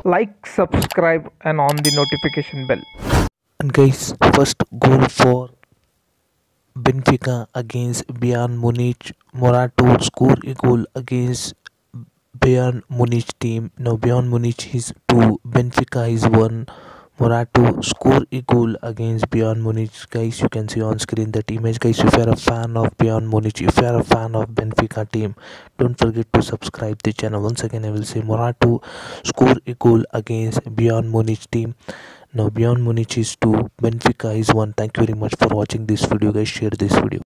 Like, subscribe, and on the notification bell. And guys, first goal for Benfica against Bayern Munich. Morato score a goal against Bayern Munich team. Now Bayern Munich is 2, Benfica is 1. Morato score a goal against Bayern Munich. Guys, you can see on screen that image. Guys, if you are a fan of Bayern Munich, if you are a fan of Benfica team, don't forget to subscribe the channel. Once again, I will say Morato score a goal against Bayern Munich team. Now Bayern Munich is 2, Benfica is 1. Thank you very much for watching this video, guys. Share this video.